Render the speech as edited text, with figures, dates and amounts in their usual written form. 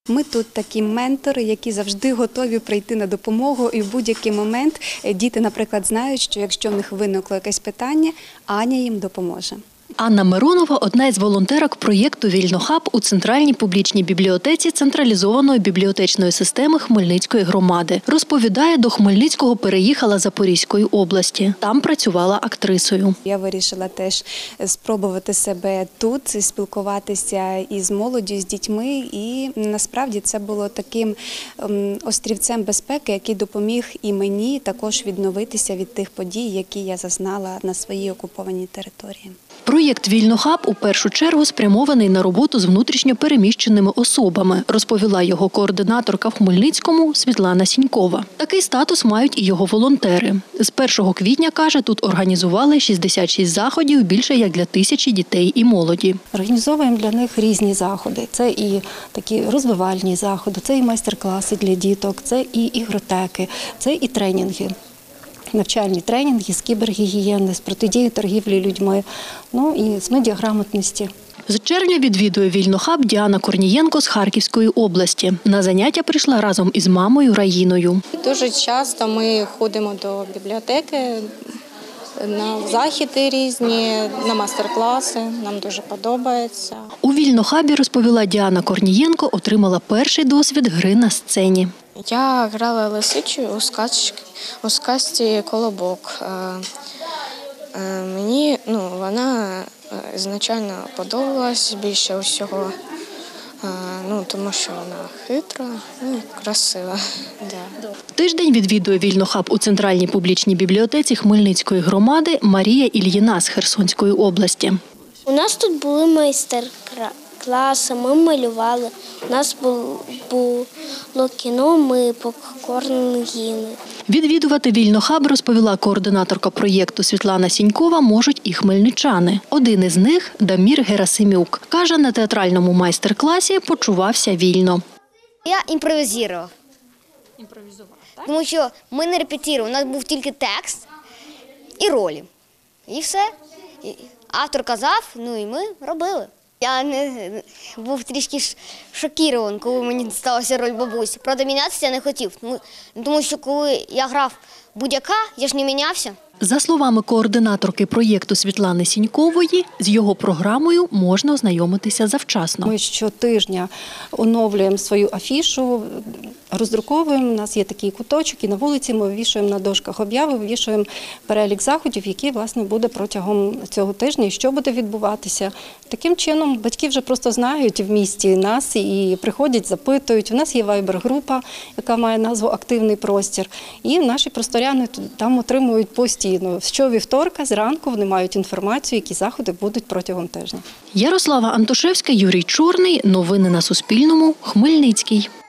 Ми тут такі ментори, які завжди готові прийти на допомогу, і в будь-який момент діти, наприклад, знають, що якщо в них виникло якесь питання, Аня їм допоможе. Анна Миронова – одна із волонтерок проєкту «Вільнохаб» у Центральній публічній бібліотеці централізованої бібліотечної системи Хмельницької громади. Розповідає, до Хмельницького переїхала з Запорізької області. Там працювала актрисою. Я вирішила теж спробувати себе тут, спілкуватися із молоддю, з дітьми. І насправді це було таким острівцем безпеки, який допоміг і мені також відновитися від тих подій, які я зазнала на своїй окупованій території. Проєкт «Вільнохаб» у першу чергу спрямований на роботу з внутрішньо переміщеними особами, розповіла його координаторка в Хмельницькому Світлана Сінькова. Такий статус мають і його волонтери. З 1 квітня, каже, тут організували 66 заходів, більше як для 1000 дітей і молоді. Організовуємо для них різні заходи. Це і такі розвивальні заходи, це і майстер-класи для діток, це і ігротеки, це і тренінги. Навчальні тренінги з кібергігієни, з протидії торгівлі людьми, і з медіаграмотності. З червня відвідує «Вільнохаб» Діана Корнієнко з Харківської області. На заняття прийшла разом із мамою Раїною. Дуже часто ми ходимо до бібліотеки, на заходи різні, на майстер-класи. Нам дуже подобається. У «Вільнохабі», розповіла Діана Корнієнко, отримала перший досвід гри на сцені. Я грала лисичу у сказці «Колобок». Мені вона звичайно подобалась більше усього, тому що вона хитра і красива. Тиждень відвідує «Вільнохаб» у Центральній публічній бібліотеці Хмельницької громади Марія Ільїна з Херсонської області. У нас тут були майстер-класи, ми малювали, у нас було кіно, ми попкорн їли. Відвідувати «Вільнохаб», розповіла координаторка проєкту Світлана Сінькова, можуть і хмельничани. Один із них – Дамір Герасимюк. Каже, на театральному майстер-класі почувався вільно. Я імпровізував. Так? Тому що ми не репетували, у нас був тільки текст і ролі. І все. Автор казав, і ми робили. Я був трішки шокірований, коли мені дісталася роль бабусі. Правда, мінятися я не хотів, тому що коли я грав будь-яка, я ж не мінявся. За словами координаторки проєкту Світлани Сінькової, з його програмою можна ознайомитися завчасно. Ми щотижня оновлюємо свою афішу, роздруковуємо, у нас є такий куточок, і на вулиці ми вивішуємо на дошках обяви, вивішуємо перелік заходів, які, власне, буде протягом цього тижня і що буде відбуватися. Таким чином, батьки вже просто знають в місті нас і приходять, запитують. У нас є вайбер-група, яка має назву «Активний простір», і наші просторяни там отримують постійно. Щовівторка зранку вони мають інформацію, які заходи будуть протягом тижня. Ярослава Антошевська, Юрій Чорний. Новини на Суспільному. Хмельницький.